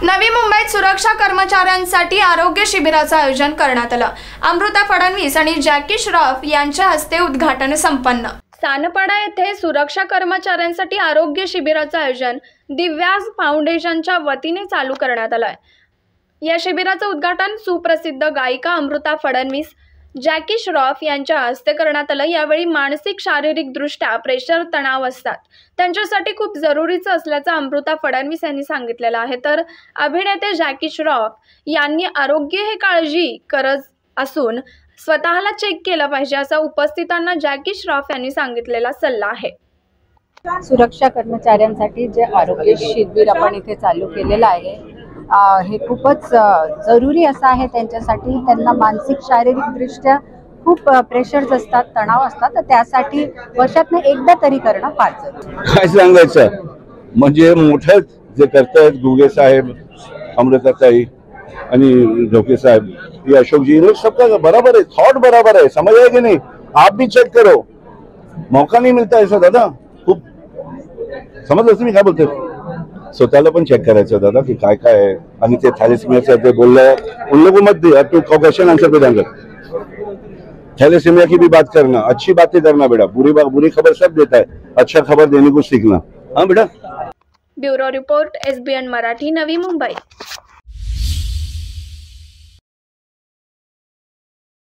नवी मुंबईत सुरक्षा कर्मचाऱ्यांसाठी आरोग्य शिबिराचं आयोजन करण्यात आलं। अमृता फडणवीस आणि जॅकी श्रॉफ यांच्या हस्ते उद्घाटन संपन्न। सानपाडा येथे सुरक्षा कर्मचाऱ्यांसाठी आरोग्य शिबिराचं आयोजन दिव्यास फाउंडेशनच्या वतीने चालू करण्यात आलं आहे। या शिबिराचं उद्घाटन सुप्रसिद्ध गायिका अमृता फडणवीस, जॅकी श्रॉफ यांच्या हस्ते करण्यात आलं। यावेळी मानसिक शारीरिक दृष्ट्या प्रेशर तणाव असतात त्यांच्यासाठी खूप जरुरीचं असल्याचं अमृता फडणवीस यांनी सांगितलेलं आहे। तर अभिनेते जॅकी श्रॉफ यांनी आरोग्य हे काळजी गरज असून स्वतःला चेक केलं पाहिजे असं उपस्थितांना जॅकी श्रॉफ यांनी सांगितलेला सल्ला आहे। सुरक्षा कर्मचाऱ्यांसाठी जे आरोग्य शिबिर आपण इथे चालू केलेलं आहे हे खूपच जरुरी असं आहे त्यांच्यासाठी। त्यांना मानसिक शारीरिक दृष्ट्या खूप प्रेशर्स असतात, तणाव असतात, तर त्यासाठी वर्षातनं एकदा तरी करणं फार जरुरी आहे। काय सांगायचं म्हणजे मोठं जे करतायत गुगे साहेब, अमृताताई आणि ढोके साहब, ये अशोक जी, लोग सबका बराबर है, थॉट बराबर है, समझ आए कि नहीं? आप भी चेक करो, मौका नहीं मिलता ऐसा दादा। खूप समजलं तुम्ही काय बोलते? स्वतःला पण चेक करायचं दादा की काय काय आहे। आणि ते थैलेसीमिया ते बोल रहे हैं, उन लोगों मत दिया तू क्वेश्चन आंसर पे ध्यान रख। थैलेसीमिया की भी बात करना, अच्छी बातें करना बेटा, बुरी खबर सब देता है, अच्छा खबर देने को सीखना। हाँ बेटा। Bureau report, SBN Marathi, Navi Mumbai.